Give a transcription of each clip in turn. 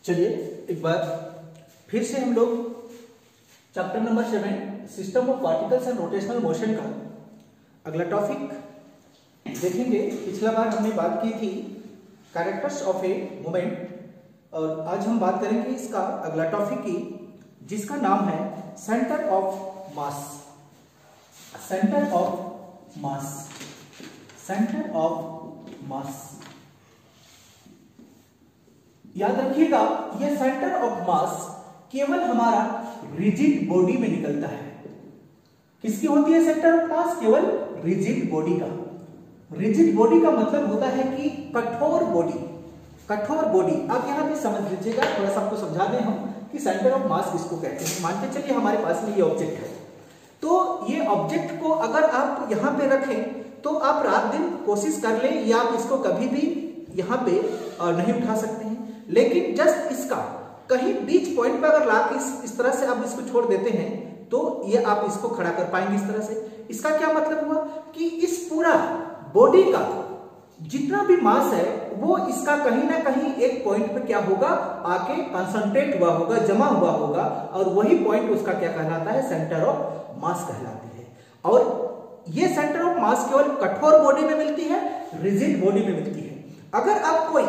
चलिए एक बार फिर से हम लोग chapter number 7 system of particles and rotational motion का अगला टॉपिक देखेंगे। पिछला बार हमने बात की थी कैरेक्टर्स ऑफ ए मोमेंट और आज हम बात करेंगे इसका अगला टॉपिक की, जिसका नाम है centre of mass. Centre of mass, centre of mass. याद रखिएगा यह सेंटर ऑफ मास केवल हमारा रिजिड बॉडी में निकलता है। किसकी होती है सेंटर ऑफ मास? केवल रिजिड बॉडी का। रिजिड बॉडी का मतलब होता है कि कठोर बॉडी, कठोर बॉडी। अब यहां पे समझ लीजिएगा, थोड़ा सा आपको समझा दें हम कि सेंटर ऑफ मास किसको कहते हैं। मान के चलिए हमारे पास में ये ऑब्जेक्ट है, तो ये ऑब्जेक्ट को अगर आप यहां पे रखें तो आप रात दिन कोशिश कर लें या आप इसको कभी भी यहां पे नहीं उठा सकते हैं, लेकिन जस्ट इसका कहीं बीच पॉइंट पर अगर लाके इस तरह से आप इसको छोड़ देते हैं तो ये आप इसको खड़ा कर पाएंगे इस तरह से। इसका क्या मतलब हुआ कि इस पूरा बॉडी का जितना भी मास है वो इसका कहीं ना कहीं एक पॉइंट पे क्या होगा, आके कंसंट्रेट हुआ होगा, जमा हुआ होगा, और वही पॉइंट उसका क्या कहलाता है, सेंटर ऑफ मास कहलाती है। और ये सेंटर ऑफ मास केवल कठोर बॉडी में मिलती है, रिजिड बॉडी में मिलती है। अगर आप कोई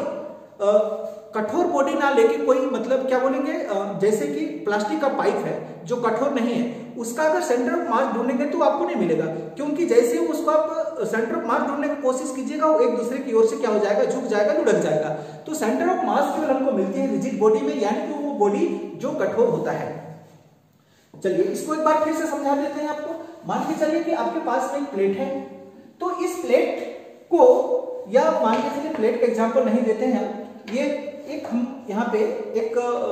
कठोर बॉडी ना लेके कोई मतलब क्या बोलेंगे, जैसे कि प्लास्टिक का पाइप है जो कठोर नहीं है, उसका अगर सेंटर ऑफ मास ढूंढेंगे तो आपको नहीं मिलेगा, क्योंकि जैसे उसको आप सेंटर ऑफ मास ढूंढने की कोशिश कीजिएगा वो एक दूसरे की ओर से क्या हो जाएगा, झुक जाएगा, लुढ़क जाएगा। तो सेंटर ऑफ मास केवल हमको मिलती है रिजिड बॉडी में, यानी कि वो बॉडी जो कठोर होता है। चलिए इसको एक बार फिर से समझा देते हैं आपको। मान के चलिए कि आपके पास में एक प्लेट है, तो इस प्लेट को, या मान के चलिए प्लेट का एग्जाम्पल नहीं देते हैं, ये एक हम यहाँ पे एक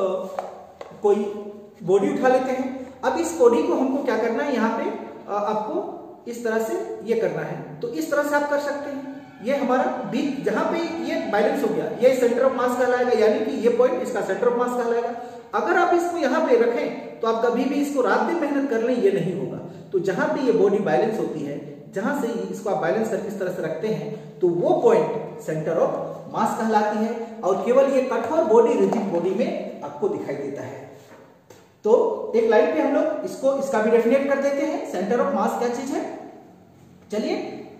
कोई बॉडी उठा लेते हैं। अब इस बॉडी को हमको क्या करना है, यहाँ पे आपको इस तरह से ये करना है, तो इस तरह से आप कर सकते हैं। ये हमारा बीच जहां पे ये बैलेंस हो गया, ये सेंटर ऑफ मास कहलाएगा, यानी कि ये पॉइंट इसका सेंटर ऑफ मास कहलाएगा। अगर आप इसको यहाँ पे रखें तो आप कभी भी इसको रात दिन मेहनत कर लें, ये नहीं होगा। तो जहां पे ये बॉडी बैलेंस होती है, जहां से इसको आप बैलेंस करके इस तरह से रखते हैं, तो वो पॉइंट सेंटर ऑफ मास कहलाती है, और केवल ये कठोर बॉडी रिजिड बॉडी में आपको दिखाई देता है। तो एक लाइन पे हम लोग इसको इसका भी डेफिनेट कर देते हैं, सेंटर ऑफ मास क्या चीज है। चलिए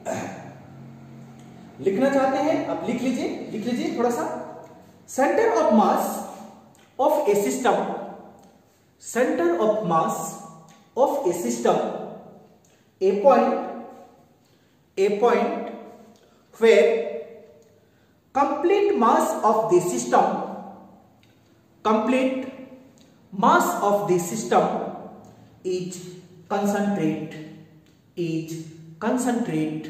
लिखना चाहते हैं, आप लिख लीजिए थोड़ा सा। Centre of mass of a system, centre of mass of a system, a point where complete mass of the system, complete mass of the system is concentrate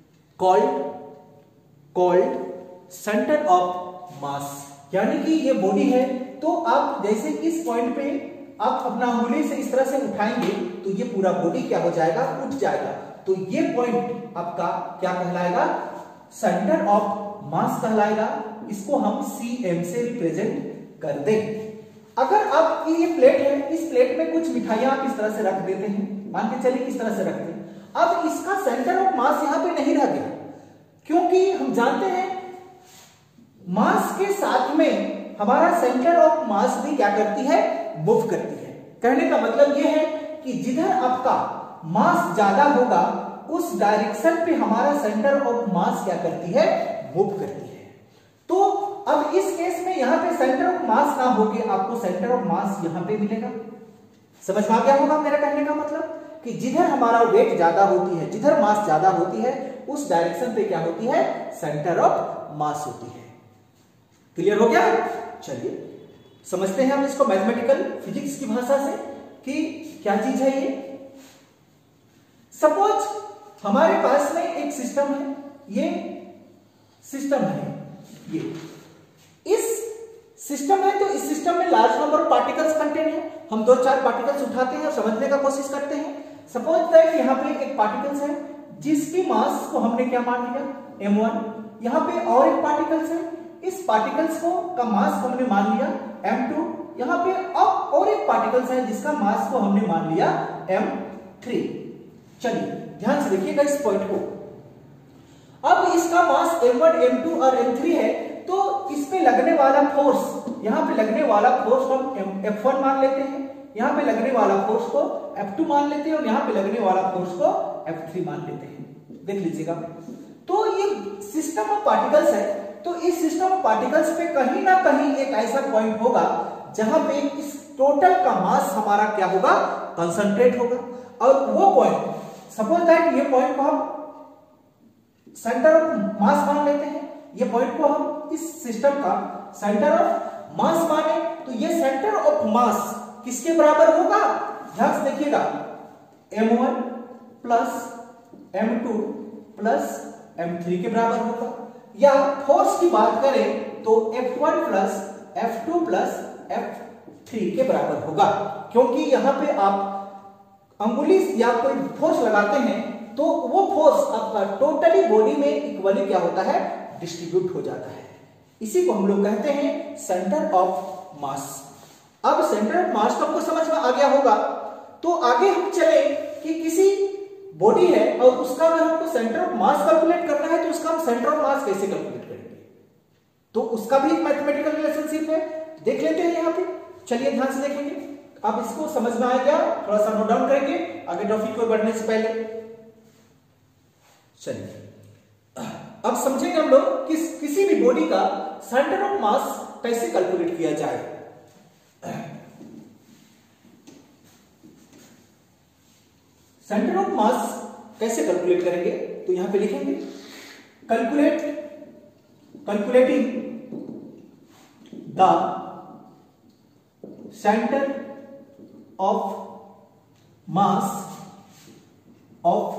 called center of mass। यानी कि ये body है, तो आप जैसे इस point पे आप अपना उंगली से इस तरह से उठाएंगे तो ये पूरा बॉडी क्या हो जाएगा, उठ जाएगा। तो ये पॉइंट आपका क्या कहलाएगा, सेंटर ऑफ मास कहलाएगा। इसको हम CM से रिप्रेजेंट कर दें। अगर आपकी ये प्लेट है, इस प्लेट में कुछ मिठाइयां आप इस तरह से रख देते हैं, मान के चलिए इस तरह से रखते हैं। अब इसका सेंटर ऑफ मास यहां पे नहीं रह गया, क्योंकि हम जानते हैं मास के साथ में हमारा सेंटर ऑफ मास भी क्या करती है, मूव करती है। कहने का मतलब यह है कि जिधर आपका मास ज्यादा होगा उस डायरेक्शन पे हमारा सेंटर ऑफ मास क्या करती है, मूव करती है। तो अब इस केस में यहां पे सेंटर ऑफ मास ना होके आपको सेंटर ऑफ मास यहां पे मिलेगा। समझ में आ गया होगा मेरा कहने का मतलब कि जिधर हमारा वेट ज्यादा होती है, जिधर मास ज्यादा होती है, उस डायरेक्शन पे क्या होती है, सेंटर ऑफ मास होती है। क्लियर हो गया? चलिए समझते हैं हम इसको मैथमेटिकल फिजिक्स की भाषा से कि क्या चीज है ये। सपोज हमारे पास में एक सिस्टम है, ये सिस्टम है, ये इस सिस्टम है, तो इस सिस्टम में large number of particles contain है। हम 2-4 पार्टिकल्स उठाते हैं और समझने का कोशिश करते हैं। सपोज दैट यहाँ पे एक पार्टिकल्स है जिसकी मास को हमने क्या मान लिया, m1। यहाँ पे और एक पार्टिकल्स है, इस पार्टिकल्स को का मास को हमने मान लिया m2। यहाँ पे अब और एक पार्टिकल्स है जिसका मास को हमने मान लिया m3। चलिए ध्यान से देखिएगा इस पॉइंट को। अब इसका मास m1, m2 और m3 है, तो इस पे लगने वाला फोर्स, यहाँ पे लगने वाला फोर्स को हम F1 मान लेते हैं, यहाँ पे लगने वाला फोर्स को F2 मान लेते हैं और यहाँ पे लगने वाला फोर्स को F3 मान लेते हैं। देख लीजिएगा, तो ये सिस्टम ऑफ पार्टिकल्स है, तो इस सिस्टम ऑफ पार्टिकल्स पे कहीं ना कहीं एक ऐसा पॉइंट होगा जहां पे इस टोटल का मास हमारा क्या होगा, कंसंट्रेट होगा। और वो पॉइंट, सपोज दैट ये पॉइंट को हम सेंटर ऑफ मास मान लेते हैं, ये पॉइंट को हम इस सिस्टम का सेंटर ऑफ मास माने, तो ये सेंटर ऑफ मास किसके बराबर होगा, ध्यान से देखिएगा, m1 plus m2 plus m3 के बराबर होगा। या फोर्स की बात करें तो F1 plus F2 plus F3 के बराबर होगा, क्योंकि यहां पे आप अंगुली या कोई फोर्स लगाते हैं तो वो फोर्स आपका टोटली बॉडी में इक्वली क्या होता है, डिस्ट्रीब्यूट हो जाता है। इसी को हम लोग कहते हैं सेंटर ऑफ मास। अब सेंटर ऑफ मास तो आपको समझ में आ गया होगा, तो आगे हम चले कि किसी बॉडी है और उसका अगर हमको सेंटर ऑफ मास कैलकुलेट करना है तो उसका हम सेंटर ऑफ मास कैसे कैलकुलेट करेंगे, तो उसका भी एक मैथमेटिकल रिलेशनशिप है, देख लेते हैं यहाँ पे। चलिए ध्यान से देखेंगे, अब इसको समझ में आया क्या, थोड़ा सा नोट डाउन करेंगे आगे टॉपिक को बढ़ने से पहले। चलिए अब समझेंगे हम लोग कि किसी भी बॉडी का सेंटर ऑफ मास कैसे कैलकुलेट किया जाए। सेंटर ऑफ मास कैसे कैलकुलेट करेंगे, तो यहां पे लिखेंगे calculating the centre of mass of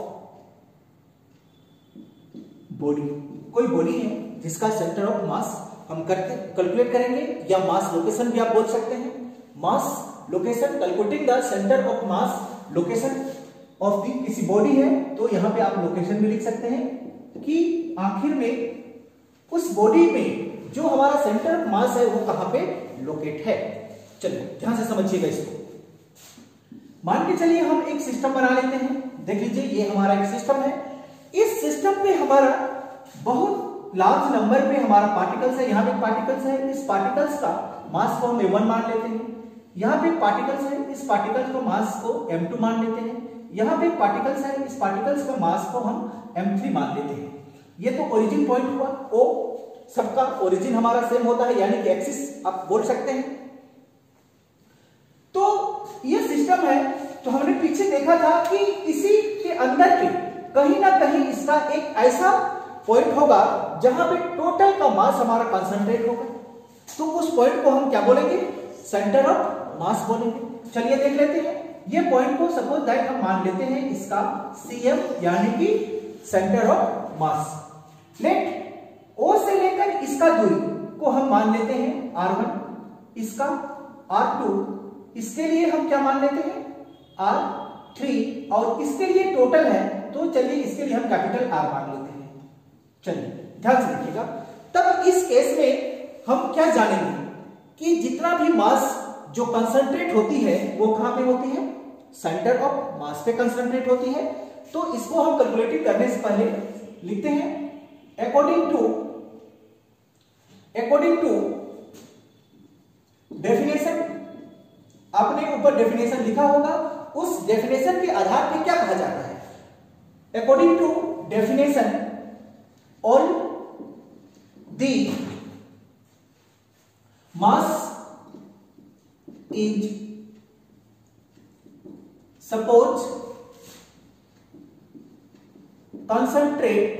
body. कोई बॉडी है जिसका सेंटर ऑफ मास हम करके कैलकुलेट करेंगे, या मास लोकेशन भी आप बोल सकते हैं, mass location, calculating the centre of mass location of the, किसी बॉडी है तो यहां पे आप लोकेशन भी लिख सकते हैं कि आखिर में उस बॉडी में जो हमारा सेंटर ऑफ मास है वो कहां पे लोकेट है। चलिए ध्यान से समझिएगा इसको। मान के चलिए हम एक सिस्टम बना लेते हैं, देख लीजिए ये हमारा एक सिस्टम है, इस सिस्टम पे हमारा बहुत लार्ज नंबर पे हमारा पार्टिकल्स है, यहाँ पे पार्टिकल्स है, इस पार्टिकल्स का मास को हम m1 मान लेते हैं, यहाँ पे पार्टिकल्स है, इस पार्टिकल्स को मास को m2 मान लेते हैं, यहाँ पे पार्टिकल्स है, इस पार्टिकल्स का मास को हम m3 मान लेते हैं। ये तो ओरिजिन पॉइंट हुआ, ओ सबका ओरिजिन हमारा सेम होता है, यानी कि एक्सिस आप बोल सकते हैं। तो ये सिस्टम है, तो हमने पीछे देखा था कि इसी के अंदर के कहीं ना कहीं इसका एक ऐसा पॉइंट होगा जहां पे टोटल का मास हमारा कंसंट्रेट होगा, तो उस पॉइंट को हम क्या बोलेंगे, सेंटर ऑफ मास बोलेंगे। चलिए देख लेते हैं, ये पॉइंट को सपोज दैट हम मान लेते हैं इसका CM यानी कि centre of mass. Let O से लेकर इसका दूरी को हम मान लेते हैं R1, इसका R2, इसके लिए हम क्या मान लेते हैं R3, और इसके लिए टोटल है तो चलिए इसके लिए हम कैपिटल R मान लेते हैं। चलिए ध्यान से देखिएगा, तब इस केस में हम क्या जानेंगे कि जितना भी मास जो कंसंट्रेट होती है वो कहां पे होती है, सेंटर ऑफ मास पे कंसंट्रेट होती है। तो इसको हम कैलकुलेट करने से पहले लिखते हैं अकॉर्डिंग टू डेफिनेशन, आपने ऊपर डेफिनेशन लिखा होगा, उस डेफिनेशन के आधार पे क्या कहा जाता है, according to definition all the mass is suppose concentrate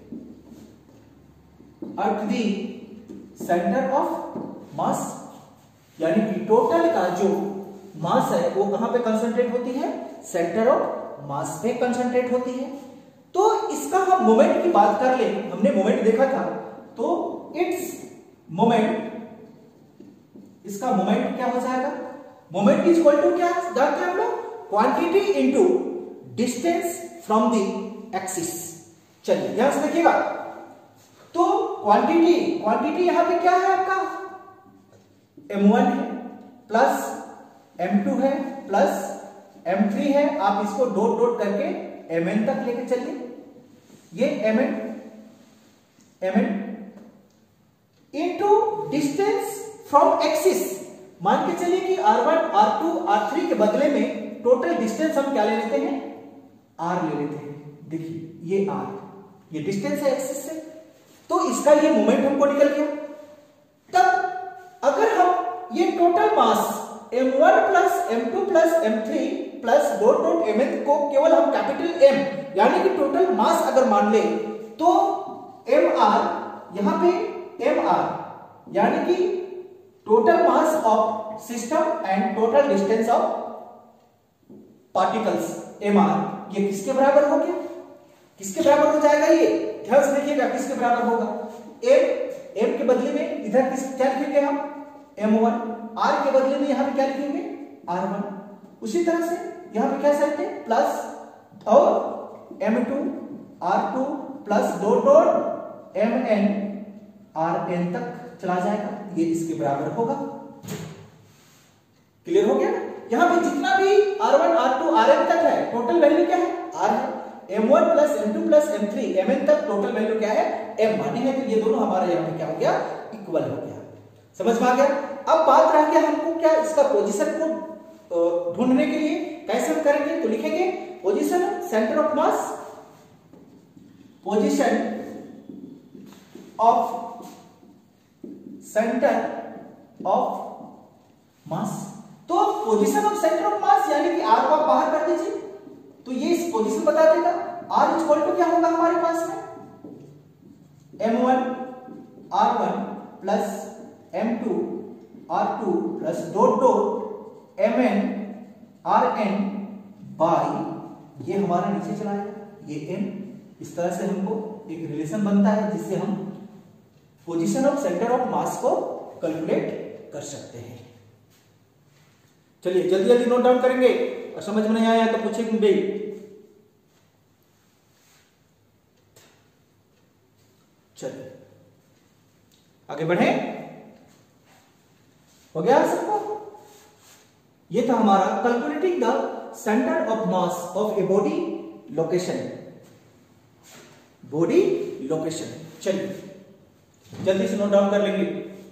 at the center of mass, यानी कि टोटल का जो मास है वो कहां पे कंसंट्रेट होती है, सेंटर ऑफ मास पे कंसंट्रेट होती है। तो इसका हम मोमेंट की बात कर ले, हमने मोमेंट देखा था, तो इट्स मोमेंट, इसका मोमेंट क्या हो जाएगा, मोमेंट इज इक्वल टू क्या जानते हैं हम लोग, quantity into distance from the axis. चलिए ध्यान से देखिएगा, तो क्वांटिटी यहां पे क्या है आपका, m1 है प्लस m2 है प्लस m3 है, आप इसको डॉट डॉट करके mn तक लेके चलिए, ये mn into distance from axis. मान के चलिए कि r1 r2 r3 के बदले में टोटल डिस्टेंस हम क्या ले लेते हैं, r ले लेते हैं। देखिए ये r, ये डिस्टेंस है एक्सिस से, तो इसका ये मोमेंट हमको निकल गया। तब अगर हम ये total mass m1 plus m2 plus m3 plus dot dot mn को केवल हम कैपिटल M यानी कि टोटल मास अगर मान ले, तो mr यहां पे mr यानी कि total mass of system and total distance of particles mr, ये किसके बराबर हो गया, किसके बराबर हो जाएगा, ये ध्यान से देखिएगा किसके बराबर होगा। m के बदले में इधर क्या लिखेंगे हम m1, r के बदले में यहां पे क्या लिखेंगे r1, उसी तरह से यहां पे क्या सकते हैं प्लस और m2 r2 plus dot dot mn rn तक चला जाएगा, ये इसके बराबर होगा। क्लियर हो गया ना। यहां पे जितना भी r1 r2 rn तक है टोटल वैल्यू क्या है, r है। m1 plus m2 plus m3 mn तक टोटल वैल्यू क्या है, m माने है, तो ये दोनों हमारा यहां पे क्या हो गया, इक्वल हो गया। समझ में आ गया। अब बात रह गया हमको क्या इसका पोजीशन को ढूंढने के लिए कैसे हम करेंगे, तो लिखेंगे position centre of mass, position of centre of mass. तो position of centre of mass यानी कि r को आप बाहर कर दीजिए, तो ये इस पोजीशन बता देगा। r इक्वल टू क्या होगा हमारे पास में m1 r1 plus m2 r2 plus dot dot mn rn by, ये हमारा नीचे चला जाएगा, ये m। इस तरह से हमको एक रिलेशन बनता है जिससे हम position of centre of mass को कैलकुलेट कर सकते हैं। चलिए जल्दी जल्दी नोट डाउन करेंगे, और समझ में नहीं आया तो पूछेंगे। चलिए आगे बढ़े, हो गया सबको। ये था हमारा calculating the centre of mass of a body location, body location. चलिए जल्दी से नोट डाउन कर लेंगे।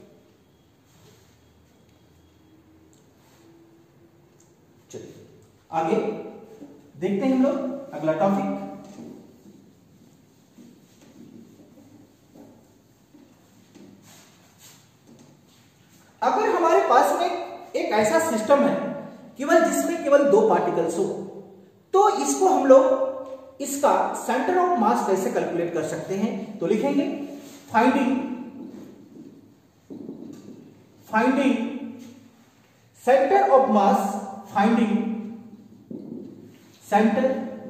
चलिए आगे देखते हैं हम लोग अगला टॉपिक। अगर हमारे पास में एक ऐसा सिस्टम है केवल जिसमें केवल दो पार्टिकल्स हो, तो इसको हम लोग इसका सेंटर ऑफ मास कैसे कैलकुलेट कर सकते हैं, तो लिखेंगे finding centre of mass, finding centre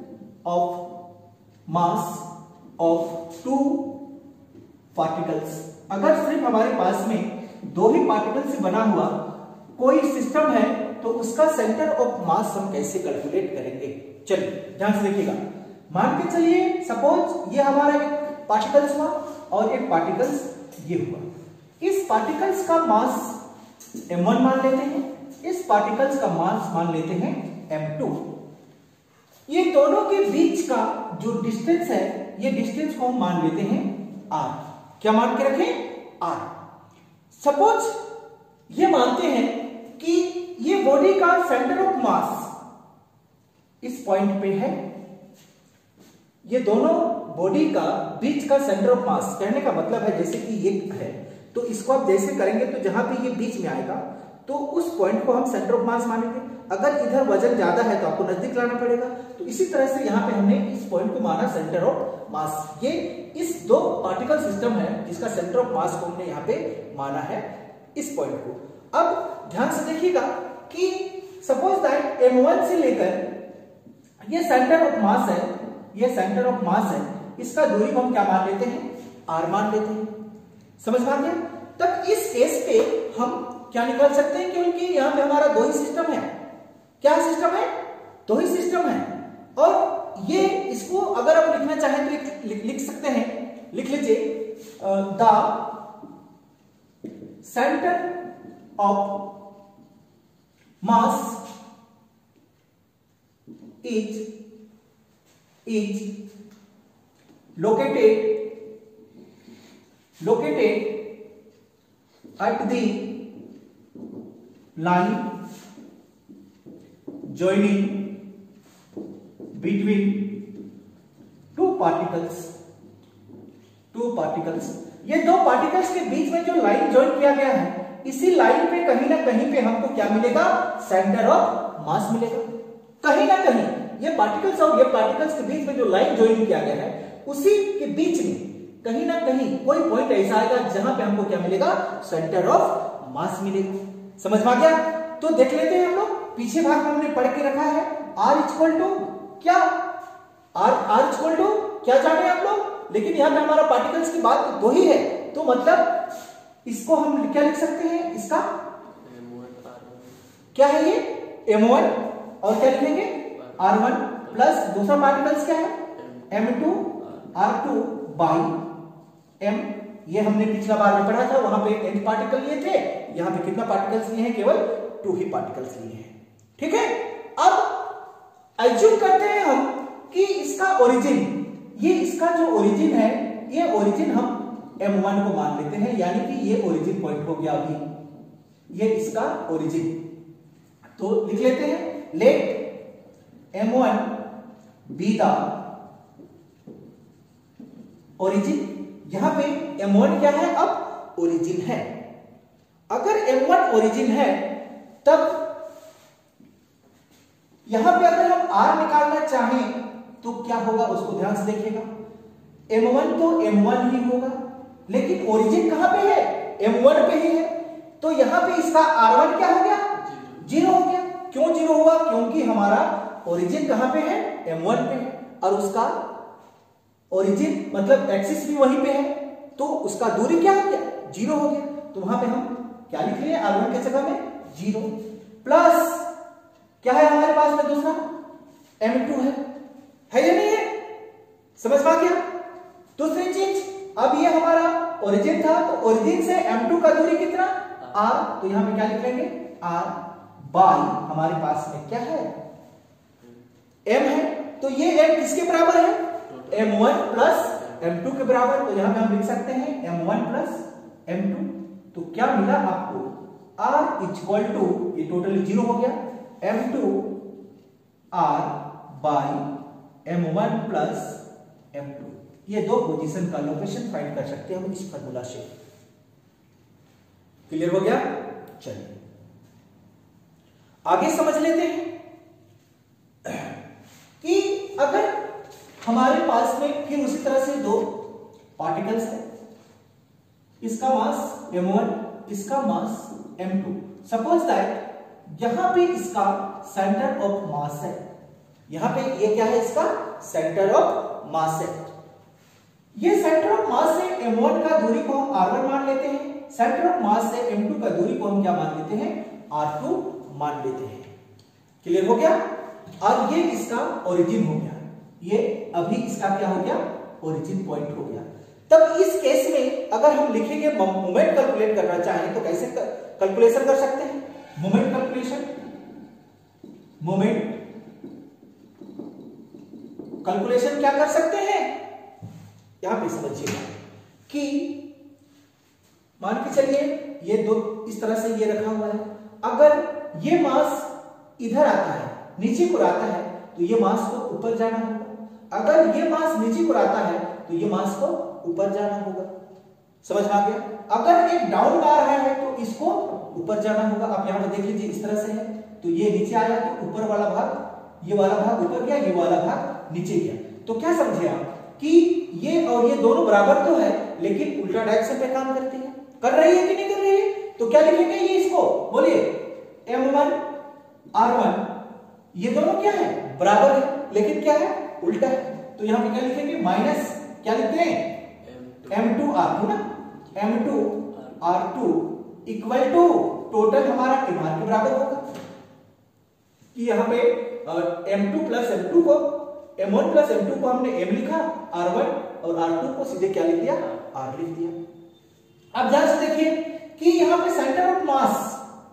of mass of two particles. अगर सिर्फ हमारे पास में दो ही पार्टिकल से बना हुआ कोई सिस्टम है तो उसका सेंटर ऑफ मास हम कैसे कैलकुलेट करेंगे। चलिए ध्यान से देखिएगा। मान के चलिए सपोज ये हमारा एक पार्टिकल्स हुआ और एक पार्टिकल्स ये हुआ। इस पार्टिकल्स का मास m1 मान लेते हैं, इस पार्टिकल्स का मास मान लेते हैं m2। ये दोनों के बीच का जो डिस्टेंस है, ये डिस्टेंस को हम मान लेते हैं r। क्या मान के रखें, r। सपोज ये मानते हैं कि ये बॉडी का सेंटर ऑफ मास इस पॉइंट पे है, ये दोनों बॉडी का बीच का सेंटर ऑफ मास, कहने का मतलब है जैसे कि ये है तो इसको आप जैसे करेंगे तो जहां पे ये बीच में आएगा तो उस पॉइंट को हम सेंटर ऑफ मास मानेंगे। अगर इधर वजन ज्यादा है तो आपको नजदीक लाना पड़ेगा, तो इसी तरह से यहां पे हमने इस पॉइंट को माना सेंटर ऑफ मास। ये इस दो पार्टिकल सिस्टम है जिसका सेंटर ऑफ मास को हमने यहाँ पे माना है इस पॉइंट को। अब ध्यान से देखिएगा कि सपोज दैट m1 से लेकर ये सेंटर ऑफ मास है, ये सेंटर ऑफ मास है, इसका दूरी को हम क्या मान लेते हैं, r मान लेते हैं। समझ में आ गया। तब इस केस पे हम क्या निकाल सकते हैं, क्योंकि यहां पे हमारा दो ही सिस्टम है। क्या सिस्टम है, दो ही सिस्टम है। और ये इसको अगर आप लिखना चाहें तो लिख सकते हैं, लिख लीजिए the centre of mass is located at the line joining between two particles, ये दो पार्टिकल्स के बीच में जो लाइन ज्वाइन किया गया है, इसी लाइन पे कहीं ना कहीं पे हमको क्या मिलेगा, सेंटर ऑफ मास मिलेगा। कहीं ना कहीं ये पार्टिकल्स और ये पार्टिकल्स के बीच में जो लाइन ज्वाइन किया गया है, उसी के बीच में कहीं ना कहीं कोई पॉइंट ऐसा आएगा जहां पे हमको क्या मिलेगा, सेंटर ऑफ मास मिलेगा। समझ में आ गया? तो देख लेते हैं हम लोग, पीछे भाग में हमने पढ़ के रखा है R इक्वल टू क्या, R इक्वल टू क्या जाने आप लोग, लेकिन यहां पे हमारा पार्टिकल्स की बात दो ही है, तो मतलब इसको हम क्या लिख सकते हैं, इसका क्या है ये M1 और क्या लिखेंगे R1 प्लस दूसरा पार्टिकल्स क्या है M2 R2 बाई M, ये हमने पिछला बार में पढ़ा था, वहां पे n पार्टिकल लिए थे, यहां पे कितना पार्टिकल्स लिए हैं, केवल 2 ही पार्टिकल्स लिए हैं। ठीक है, अब एज्यूम करते हैं हम कि इसका ओरिजिन, ये इसका जो ओरिजिन है, ये ओरिजिन हम M1 को मान लेते हैं, यानी कि ये ओरिजिन पॉइंट हो गया अभी, ये इसका ओरिजिन। तो लिख लेते हैं, late M1 be the origin. यहां पे M1 क्या है, अब ओरिजिन है। अगर M1 ओरिजिन है, तब यहां पे अगर हम R निकालना चाहें तो क्या होगा, उसको ध्यान से देखिएगा। M1 तो M1 ही होगा, लेकिन ओरिजिन कहां पे है, M1 पे ही है, तो यहां पे इसका R1 क्या हो गया, 0 हो गया। क्यों 0 हुआ, क्योंकि हमारा ओरिजिन कहां पे है, M1 पे है, और उसका ओरिजिन मतलब एक्सिस भी वहीं पे है, तो उसका दूरी क्या हो गया, 0 हो गया। तो वहां पे हम क्या लिख लिए, R1 के जगह में 0 प्लस क्या है हमारे पास में दूसरा M2 है या नहीं है, समझ में आ गया। दूसरी चीज, अब ये हमारा ओरिजिन था, तो ओरिजिन से M2 का दूरी कितना, R, तो यहां पे क्या लिख लेंगे, R बाई हमारे पास में क्या है, M है, तो ये M किसके बराबर है, M1 प्लस M2 के बराबर, तो यहां पे हम लिख सकते हैं M1 प्लस M2। तो क्या मिला आपको, R इक्वल टू, ये टोटली 0 हो गया, M2 R by M1 plus M2। ये दो पोजीशन का लोकेशन फाइंड कर सकते हैं हम इस फार्मूला से। क्लियर हो गया? चलिए आगे समझ लेते हैं कि अगर हमारे पास में फिर उसी तरह से दो पार्टिकल्स है, इसका मास M1, इसका मास M2। सपोज दैट यहां पे इसका सेंटर ऑफ मास है, यहां पे ये क्या है, इसका सेंटर ऑफ मास है। ये सेंटर ऑफ मास से M1 का दूरी को हम R1 मान लेते हैं, सेंटर ऑफ मास से M2 का दूरी को हम क्या मान लेते हैं, R2 मान लेते हैं। क्लियर हो गया? और ये इसका ओरिजिन हो गया, ये अभी इसका क्या हो गया, ओरिजिन पॉइंट हो गया। तब इस केस में अगर हम लिखेंगे मोमेंट कैलकुलेट करना चाहें तो कैसे कैलकुलेशन कर सकते हैं, मोमेंट कैलकुलेशन, मोमेंट कैलकुलेशन क्या कर सकते हैं, यहां पे समझिएगा कि मान के चलिए ये दो इस तरह से ये रखा हुआ है, अगर ये मास इधर आता है, नीचे को आता है, तो ये मास को ऊपर जाना होगा, अगर ये मास नीचे को आता है तो ये मास को ऊपर जाना होगा। समझ में आ गया? अगर एक डाउन आ रहा है तो इसको ऊपर जाना होगा। आप यहां पर देख लीजिए, इस तरह से है, तो ये नीचे आया तो ऊपर वाला भाग, ये वाला भाग ऊपर गया, ये वाला भाग नीचे गया। तो क्या समझे आप कि ये और ये दोनों बराबर तो है, लेकिन उल्टा डायरेक्शन पे काम करती है, कर रही है कि नहीं कर रही है? तो क्या लिखेंगे ये, इसको बोलिए M1 R1, ये दोनों क्या है, बराबर है, लेकिन क्या है, उल्टा है। तो यहां पे क्या लिखेंगे, माइनस क्या लिखते हैं, M2 R2 ना, M2 R2 equal to total हमारा MR के बराबर होगा, कि यहां पे M2 प्लस M2 को, M1 प्लस M2 को हमने M लिखा, R1 और R2 को सीधे क्या लिख दिया, R लिख दिया। अब ध्यान से देखिए कि यहां पे सेंटर ऑफ मास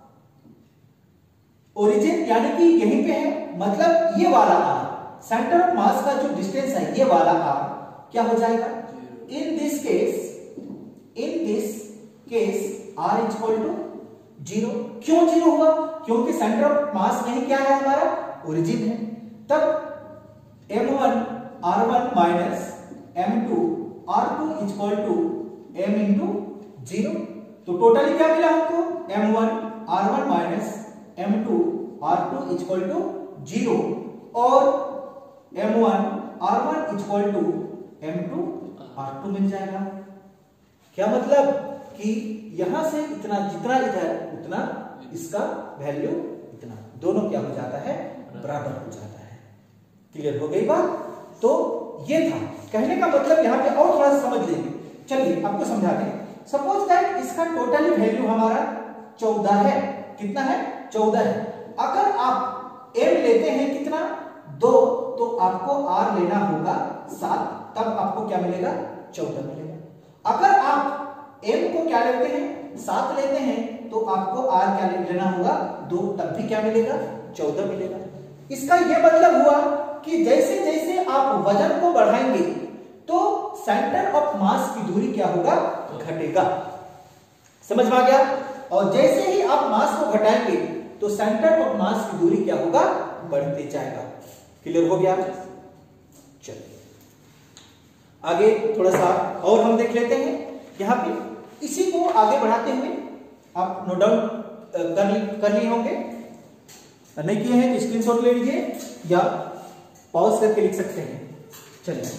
ओरिजिन यानी कि यहीं पे है, मतलब ये वाला R, सेंटर ऑफ मास का जो डिस्टेंस है ये वाला R क्या हो जाएगा, in this case r equal to 0। क्यों 0 हुआ? क्योंकि सेंटर ऑफ मास में क्या है हमारा? ओरिजिन है। तब m1 r1 minus m2 r2 equal to m into 0। तो टोटली क्या मिला हमको? m1 r1 minus m2 r2 equal to 0 और m1 r1 equal to m2 r2 मिल जाएगा। क्या मतलब कि यहां से इतना जितना इधर उतना इसका वैल्यू इतना, दोनों क्या हो जाता है? बराबर हो जाता है। क्लियर हो गई बात? तो ये था कहने का मतलब। यहां पे और थोड़ा समझ लेंगे। चलिए आपको समझाते हैं। सपोज दैट इसका टोटली वैल्यू हमारा 14 है। कितना है? 14 है। अगर आप m लेते हैं कितना? 2, तो आपको r लेना होगा 7, तब आपको क्या मिलेगा? 14 मिलेगा। अगर आप m को क्या लेते हैं? 7 लेते हैं, तो आपको r क्या लेना होगा? 2, तब भी क्या मिलेगा? 14 मिलेगा। इसका यह मतलब हुआ कि जैसे जैसे आप वजन को बढ़ाएंगे तो सेंटर ऑफ मास की दूरी क्या होगा? घटेगा। समझ में आ गया? और जैसे ही आप मास को घटाएंगे तो सेंटर ऑफ मास की दूरी क्या होगा? बढ़ते जाएगा। क्लियर हो गया? चलिए आगे थोड़ा सा और हम देख लेते हैं। यहां पे इसी को आगे बढ़ाते हुए आप नोट डाउन कर लिए होंगे। नहीं किए हैं तो स्क्रीनशॉट ले लीजिए या पॉज करके लिख सकते हैं। चलिए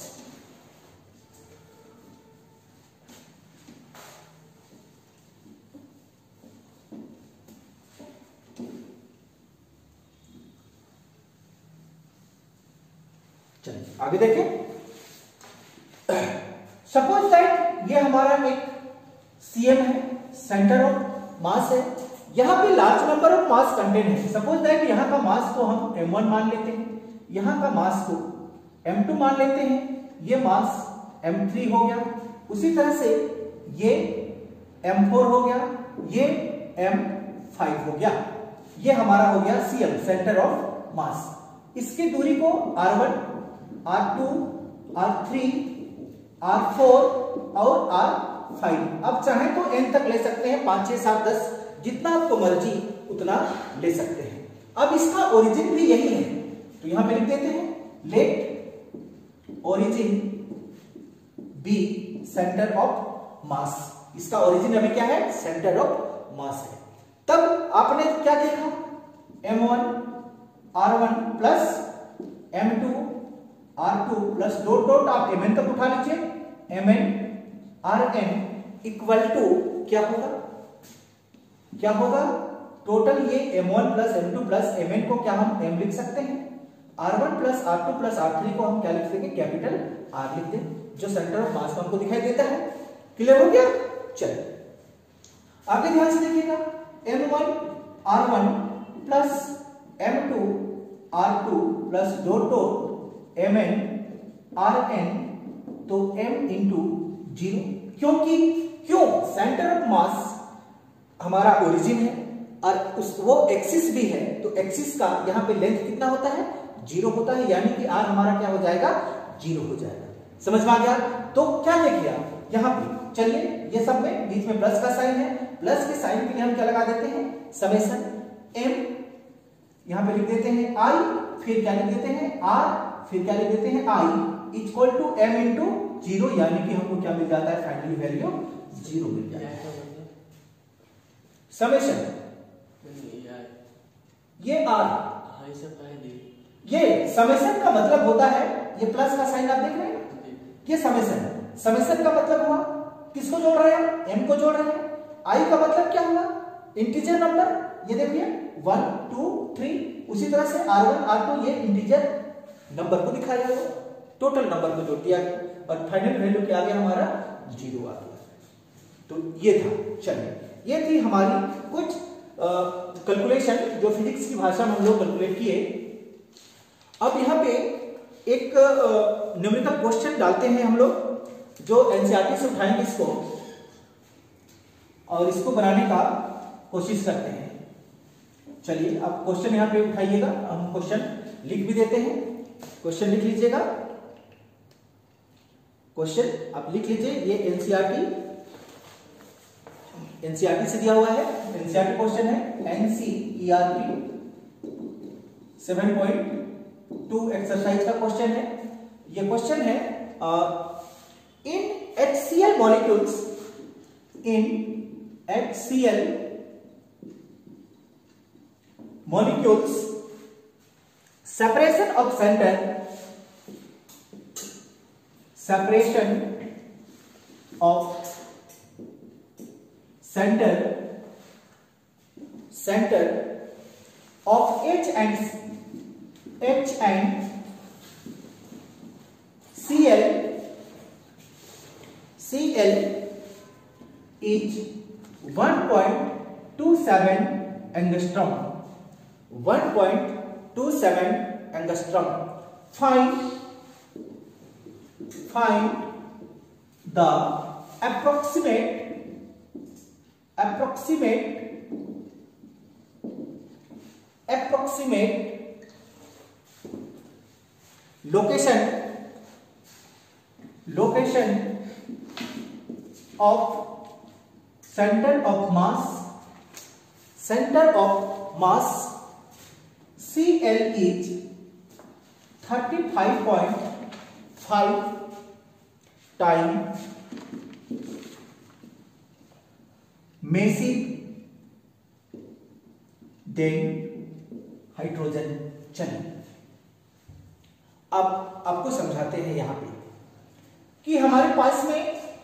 आगे देखें। सपोज दैट ये हमारा एक सीएम है, सेंटर ऑफ मास है। यहां पे large number of mass contain है। सपोज दैट यहां का मास को हम m1 मान लेते हैं, यहां का मास को m2 मान लेते हैं, ये मास m3 हो गया। उसी तरह से ये m4 हो गया, ये m5 हो गया। ये हमारा हो गया सीएम, सेंटर ऑफ मास। इसकी दूरी को r1, r2, r3, r4 और r5, अब चाहे तो n तक ले सकते हैं, 5, 6, 7, 10, जितना आपको मर्जी उतना ले सकते हैं। अब इसका ओरिजिन भी यही है, तो यहां पे लिख देते हैं let origin be centre of mass. इसका ओरिजिन अभी क्या है? सेंटर ऑफ मास है। तब आपने क्या देखा? m1 r1 plus m2 r2 plus dot dot आप mn तक उठा लीजिए, mn rn इक्वल टू क्या होगा? क्या होगा? टोटल ये m1 plus m2 plus mn को क्या हम m लिख सकते हैं, r1 plus r2 plus r3 को हम क्या लिख सकते हैं? कैपिटल R लिख दें, जो सेंटर ऑफ मास हमको दिखाई देता है। क्लियर हो गया? चलिए आगे ध्यान से देखिएगा। m1 r1 plus m2 r2 plus dot dot mn rn, तो m इंटू 0, क्योंकि क्यों? सेंटर ऑफ मास हमारा ओरिजिन है और वो एक्सिस भी है, तो एक्सिस का यहाँ पे लेंथ कितना होता है? 0 होता है, यानी कि r हमारा क्या हो जाएगा? 0 हो जाएगा। समझ में आ गया? तो क्या देखिए आप यहाँ पे, चलिए ये सब में बीच में प्लस का साइन है, प्लस के साइन के लिए हम क्या लगा देते हैं? समेशन m, यहाँ पे लिख देते हैं i, फिर क्या लिख देते हैं? r, फिर क्या लिख देते हैं? i equal to m into 0, यानी कि हमको क्या मिल जाता है? फाइनली वैल्यू 0 मिल जाता है। समेशन ये r, ये समेशन का मतलब होता है, ये प्लस का साइन आप देख रहे हैं, ये समेशन। समेशन का मतलब हुआ किसको जोड़ रहे हैं? m को जोड़ रहे हैं। i का मतलब क्या हुआ? इंटीजर नंबर, ये देखिए 1, 2, 3। उसी तरह से r1, r2 ये इंटीजर नंबर को दिखाया गया, टोटल नंबर को जोड़ दिया गया और फाइनल वैल्यू क्या आ गया? हमारा 0 आ गया। तो ये था। चलिए ये थी हमारी कुछ कैलकुलेशन जो फिजिक्स की भाषा में हम लोग कैलकुलेट किए। अब यहाँ पे एक न्यूमेरिकल क्वेश्चन डालते हैं हम लोग, जो एनसीईआरटी से उठाएंगे इसको और इसको बनाने का कोशिश करते हैं। चलिए आप क्वेश्चन यहाँ पे उठाइएगा, हम क्वेश्चन लिख भी देते हैं। क्वेश्चन लिख लीजिएगा, क्वेश्चन आप लिख लीजिए, ये एनसीईआरटी एनसीईआरटी से दिया हुआ है, एनसीईआरटी क्वेश्चन है, एनसीईआरटी 7.2 एक्सरसाइज का क्वेश्चन है। ये क्वेश्चन है in HCl molecules, in HCl molecules separation of center of H and Cl is 1.27 angstrom. 1.27 angstrom. Find the approximate location of center of mass Cl is 35.5 time massive than hydrogen. चलिए अब आपको समझाते हैं यहां पे कि हमारे पास में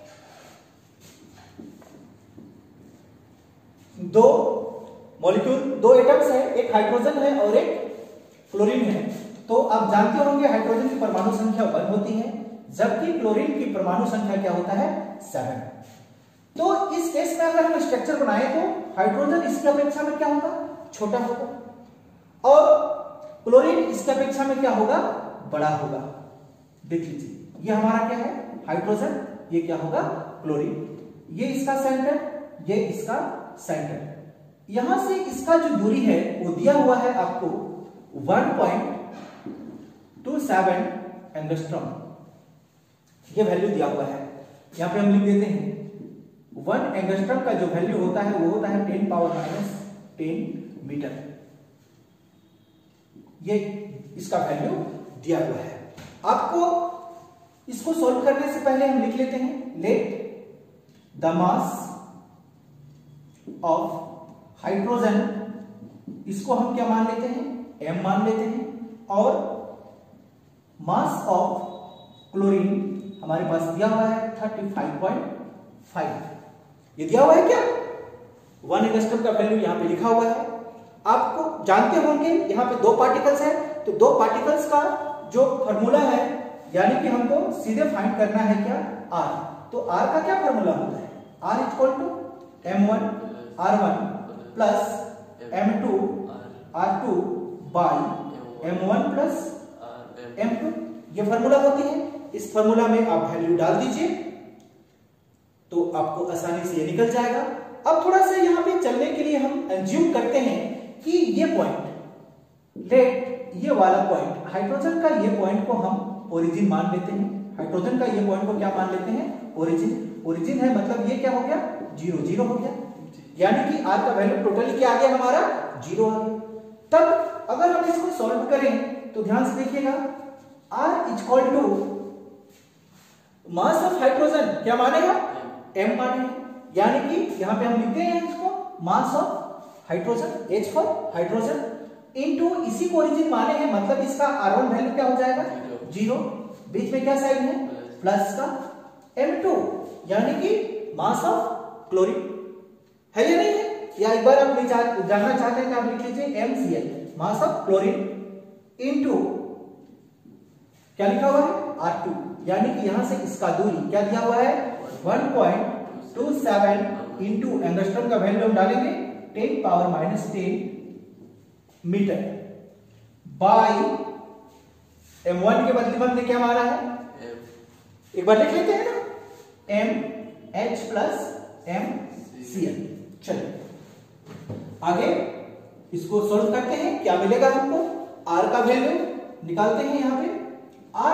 दो मॉलिक्यूल, दो एटम्स है, एक हाइड्रोजन है और एक क्लोरीन है। तो आप जानते होंगे हाइड्रोजन की परमाणु संख्या 1 होती है, जबकि क्लोरीन की परमाणु संख्या क्या होता है 7। तो इस केस में अगर हम स्ट्रक्चर बनाए तो हाइड्रोजन इसकी अपेक्षा में क्या होगा, छोटा होगा, और क्लोरीन इसकी अपेक्षा में क्या होगा, बड़ा होगा। देख लीजिए, ये हमारा क्या है हाइड्रोजन, ये क्या होगा क्लोरीन, ये इसका सेंटर, ये इसका सेंटर। यहां से इसका जो दूरी है वो दिया हुआ है आपको 1.27 एंगस्ट्रॉम, ये वैल्यू दिया हुआ है। यहां पे हम लिख देते हैं 1 एंगस्ट्रॉम का जो वैल्यू होता है वो होता है 10⁻⁻10 मीटर। ये इसका वैल्यू दिया हुआ है। आपको इसको सॉल्व करने से पहले हम लिख लेते हैं let the mass of hydrogen, इसको हम क्या मान लेते हैं m मान लेते हैं, और मास ऑफ क्लोरीन हमारे पास दिया हुआ है 35.5। ये दिया हुआ है क्या 1 एंगस्ट्रॉम का वैल्यू यहां पे लिखा हुआ है। आपको जानते होंगे यहां पे दो पार्टिकल्स है, तो दो पार्टिकल्स का जो फॉर्मूला है, यानी कि हमको सीधे फाइंड करना है क्या r। तो r का क्या फॉर्मूला होता है, r equal to m1 r1 plus m2 r2 by m1 plus m2, ये फॉर्मूला होती है। इस फॉर्मूला में आप वैल्यू डाल दीजिए तो आपको आसानी से ये निकल जाएगा। अब थोड़ा सा यहां पे चलने के लिए हम एज्यूम करते हैं कि ये पॉइंट, लेट ये वाला पॉइंट, हाइड्रोजन का ये पॉइंट को हम ओरिजिन मान लेते हैं। हाइड्रोजन का ये पॉइंट को क्या मान लेते हैं, ओरिजिन। ओरिजिन है मतलब ये क्या हो गया 0 0 हो गया, यानी कि r का वैल्यू टोटली क्या आ गया हमारा 0 आ गया। तब अगर हम इसको सॉल्व करें तो ध्यान से देखिएगा, r equal to mass of hydrogen क्या मानेगा m मानेगा, यानी कि यहां पे हम लिखते हैं इसको mass of hydrogen, H for hydrogen, into इसी को ओरिजिन माने हैं, मतलब इसका r1 वैल्यू क्या हो जाएगा 0, बीच में क्या साइन है प्लस का m2, यानी कि मास ऑफ क्लोरीन है या नहीं है। या एक बार आप जानना चाहते हैं कि आप लिख लीजिए MCl, mass of chlorine, into क्या लिखा हुआ है r2, यानी कि यहां से इसका दूरी क्या दिया हुआ है 1.27 इंटू एंगस्ट्रॉम का वैल्यू हम डालेंगे 10⁻⁻10 मीटर बाई m1 के बदले में हमने क्या माना है, एक बार लिख लेते हैं ना, MH प्लस MCl। चलिए आगे इसको सॉल्व करते हैं, क्या मिलेगा हमको, r का वैल्यू निकालते हैं। यहां पे r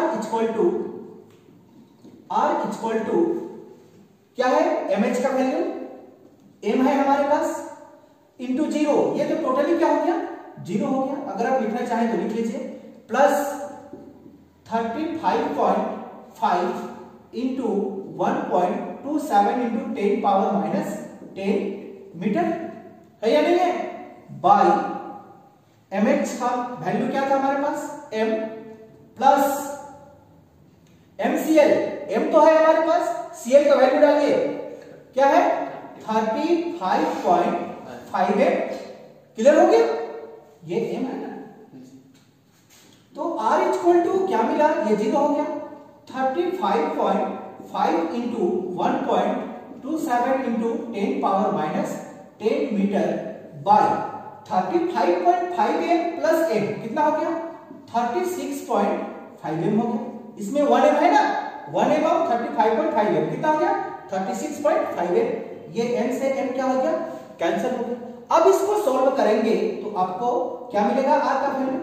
इक्वल टू क्या है, MH का वैल्यू m है हमारे पास इंटू 0, ये तो टोटली क्या हो गया 0 हो गया। अगर आप लिखना चाहें तो लिख लीजिए, plus 35.5 into 1.27 into 10 power minus 10 metre, है या नहीं है, बाई mh का वैल्यू क्या था हमारे पास m, प्लस mcl, m तो है हमारे पास, cl का वैल्यू डालिए क्या है 35.58, क्लियर हो गया, ये m है ना। तो r इक्वल टू क्या मिला, ये 0 हो गया, 35.5 into 1.27 into 10 power minus 10 metre by 35.5m plus m कितना हो गया 36.5m हो गया। इसमें 1m है ना, 1m और 35.5m कितना हो गया 36.5m। ये m से m क्या हो गया कैंसिल हो गया। अब इसको सॉल्व करेंगे तो आपको क्या मिलेगा, r का वैल्यू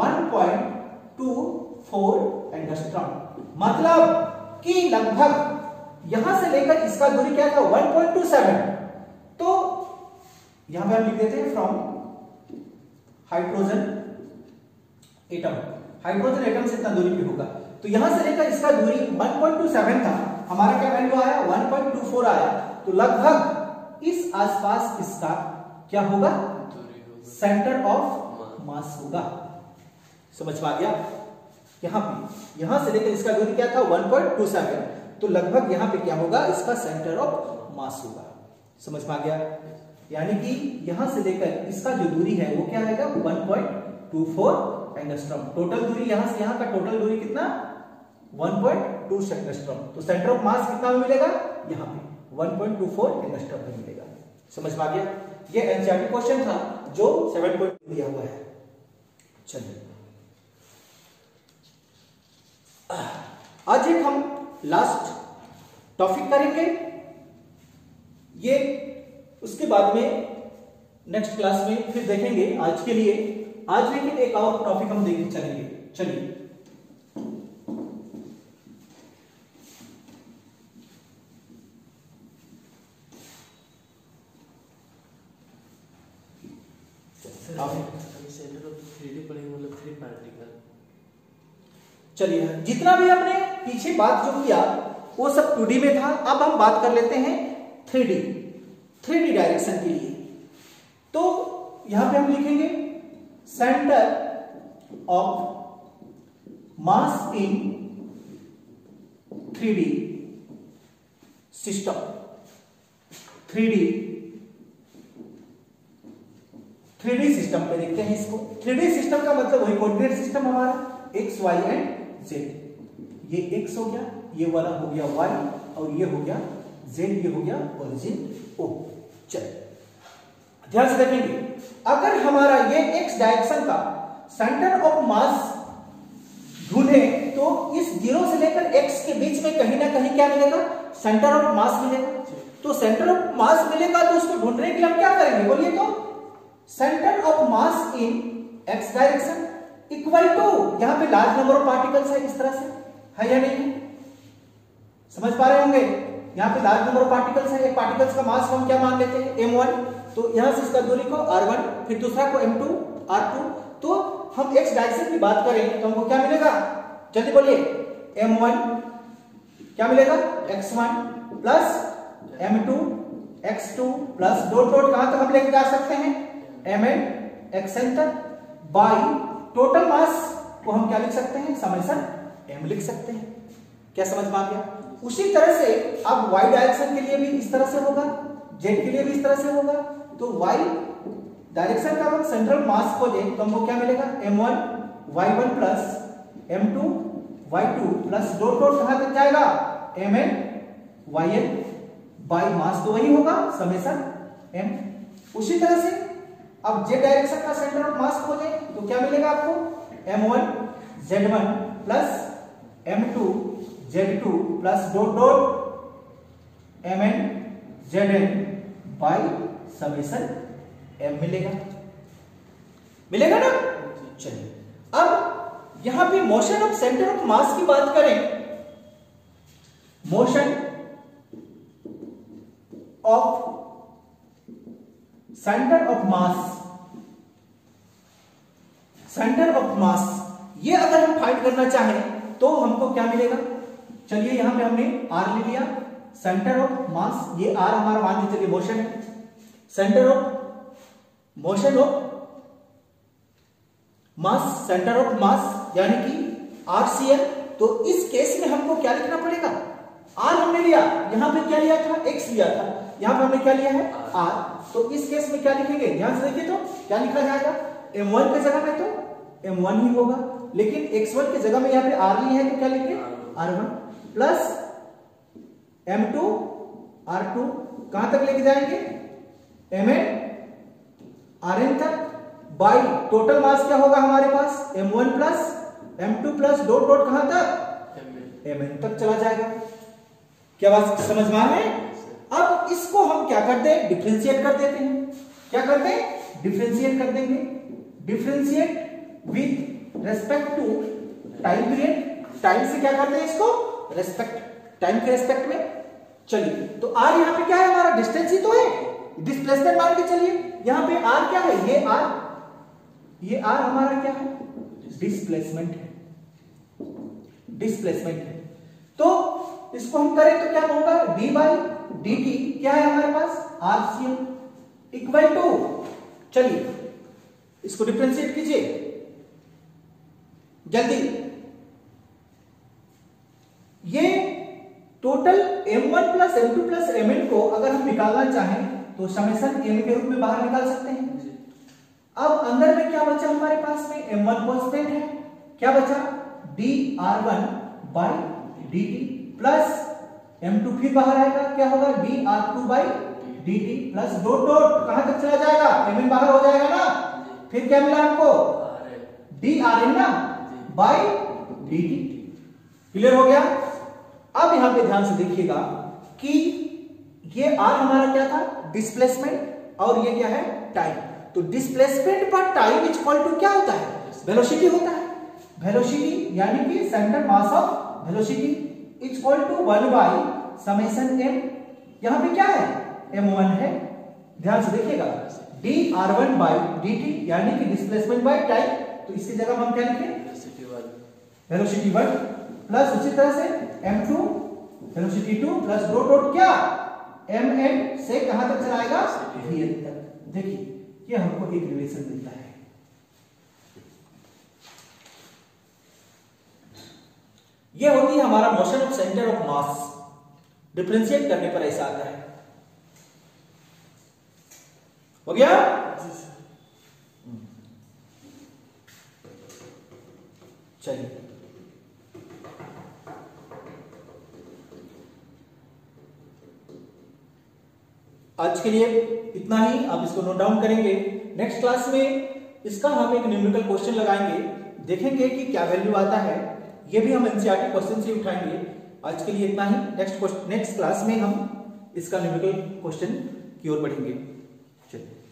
1.24 एंगस्ट्रॉम, मतलब कि लगभग यहां से लेकर इसका दूरी क्या था 1.27। तो यहां पे हम लिख देते हैं from hydrogen atom, hydrogen atom से इतना दूरी पे होगा, तो यहां से लेकर इसका दूरी 1.27 था, हमारा क्या वैल्यू आया 1.24 आया, तो लगभग इस आसपास इसका क्या होगा सेंटर ऑफ मास होगा। समझ में आ गया, यहां से लेकर इसका दूरी क्या था 1.27, तो लगभग यहां पे क्या होगा इसका सेंटर ऑफ मास होगा। समझ में आ गया, यानी कि यहां से लेकर इसका जो दूरी है वो क्या आएगा 1.24 एंगस्ट्रॉम। टोटल दूरी यहां से यहां का टोटल दूरी कितना 1.2 एंगस्ट्रॉम, तो सेंटर ऑफ मास कितना मिलेगा यहां पे 1.24 एंगस्ट्रॉम में मिलेगा। समझ में आ गया, ये एनसीईआरटी क्वेश्चन था जो 7 पॉइंट दिया हुआ है। चलिए आज एक हम लास्ट टॉपिक करेंगे, ये उसके बाद में नेक्स्ट क्लास में फिर देखेंगे। आज के लिए आज लेकिन एक और टॉपिक हम देखने चलेंगे। चलिए चलिए जितना भी हमने पीछे बात जो किया वो सब 2D में था, अब हम बात कर लेते हैं 3D डायरेक्शन के लिए। तो यहां पे हम लिखेंगे centre of mass in 3D system, 3D system पे देखते हैं इसको। 3D सिस्टम का मतलब वही कोऑर्डिनेट सिस्टम हमारा x y एंड z, ये x हो गया, ये वाला हो गया y और ये हो गया z, ये हो गया ओरिजिन o। चलिए ध्यान से देखेंगे, अगर हमारा ये x डायरेक्शन का सेंटर ऑफ मास ढूंढे तो इस 0 से लेकर x के बीच में कहीं ना कहीं क्या मिलेगा सेंटर ऑफ मास मिलेगा। तो सेंटर ऑफ मास मिलेगा तो उसको ढूंढने के लिए हम क्या करेंगे बोलिए, तो centre of mass in x direction equal to यहां पे लार्ज नंबर ऑफ पार्टिकल्स है, इस तरह से है या नहीं, समझ पा रहे होंगे। यहां पे लार्ज नंबर ऑफ पार्टिकल्स है, एक पार्टिकल्स का मास हम क्या मान लेते हैं m1, तो यहां से इसका दूरी को r1, फिर दूसरा को m2 r2। तो हम x डायरेक्शन की बात करें तो हमको क्या मिलेगा जल्दी बोलिए, m1 क्या मिलेगा x1 plus m2 x2 plus dot dot कहां तक हम लेके जा सकते हैं mn xn तक, बाई टोटल मास को हम क्या लिख सकते हैं समेशन m लिख सकते हैं। क्या समझ में आ गया। उसी तरह से अब y डायरेक्शन के लिए भी इस तरह से होगा, z के लिए भी इस तरह से होगा। तो y डायरेक्शन का हम सेंट्रल मास खोजे तो हमको क्या मिलेगा m1 y1 plus m2 y2 plus dot dot कहां तक जाएगा mn yn, बाई मास तो वही होगा समेशन m। उसी तरह से अब z डायरेक्शन का सेंटर ऑफ मास खोजे तो क्या मिलेगा आपको m1 z1 plus m2 z2 plus dot dot mn zn by summation m मिलेगा ना। चलिए अब यहां पे motion of centre of mass की बात करें, motion of centre of mass ये अगर हम फाइंड करना चाहें तो हमको क्या मिलेगा? चलिए यहां पे हमने r ले लिया, सेंटर ऑफ मास, ये r हमारा मान लीजिए चलिए मोशन है, centre of motion of mass, centre of mass यानी कि RCL। तो इस केस में हमको क्या लिखना पड़ेगा? r हमने लिया, यहां पे क्या लिया था? x लिया था, यहां पे हमने क्या लिया है? r। तो इस केस में क्या लिखेंगे? ध्यान से देखिए तो क्या लिखा जाएगा? m1 की जगह में तो m1 ही होगा, लेकिन x1 की जगह में यहां पे r लिया है तो क्या लिखे? r1 प्लस m2 r2 कहां तक लेके जाएंगे? mn rn तक, बाई टोटल मास क्या होगा हमारे पास? m1 plus m2 plus dot dot कहां तक? mn तक चला जाएगा। क्या बात समझ में आ रही है? अब इसको हम क्या करते हैं? डिफरेंशिएट कर देते हैं। क्या करते हैं? डिफरेंशिएट कर देंगे। Differentiate with respect to time period, time से क्या करते हैं इसको? रेस्पेक्ट, टाइम के रेस्पेक्ट में। चलिए तो r यहां पे क्या है? हमारा डिस्टेंस ही तो है, डिस्प्लेसमेंट मान के चलिए। यहां पे r क्या है? ये r हमारा क्या है? डिस्प्लेसमेंट है, डिस्प्लेसमेंट है। तो इसको हम करें तो क्या होगा? d बाई dt क्या है हमारे पास? RCL इक्वल टू, चलिए इसको डिफरेंशिएट कीजिए जल्दी। ये total m1 plus m2 plus mn को अगर हम निकालना चाहें तो समेशन m के रूप में बाहर निकाल सकते हैं। अब अंदर में क्या बचा हमारे पास में? m1 कांस्टेंट है, क्या बचा? dr1 by dt plus m2 फिर बाहर आएगा, क्या होगा? dr2 by dt plus dot dot कहां तक चला जाएगा? mn बाहर हो जाएगा ना, फिर क्या मिला हमको? drn ना बाई dt। क्लियर हो गया? अब यहां पे ध्यान से देखिएगा कि ये r हमारा क्या था? डिस्प्लेसमेंट, और ये क्या है? टाइम। तो डिस्प्लेसमेंट पर टाइम इज इक्वल टू क्या होता है? वेलोसिटी होता है। वेलोसिटी यानी कि centre mass of velocity is equal to 1 by summation m, यहां पे क्या है? m1 है। ध्यान से देखिएगा, dr1 बाई dt यानी कि डिस्प्लेसमेंट बाई टाइम, तो इसकी जगह हम क्या लिखें? वेलोसिटी 1 प्लस उसी तरह से m2 velocity 2 plus dot dot क्या? mn से कहां तक चलाएगा? vn तक। देखिए ये हमको एक रिलेशन मिलता है। ये होती है हमारा motion of centre of mass. Differentiate करने पर ऐसा आता है। हो गया? चलिए आज के लिए इतना ही, आप इसको नोट डाउन करेंगे। नेक्स्ट क्लास में इसका हम एक न्यूमेरिकल क्वेश्चन लगाएंगे, देखेंगे कि क्या वैल्यू आता है। ये भी हम एनसीईआरटी क्वेश्चन से उठाएंगे। आज के लिए इतना ही। नेक्स्ट क्लास में हम इसका न्यूमेरिकल क्वेश्चन की ओर बढ़ेंगे। चलिए।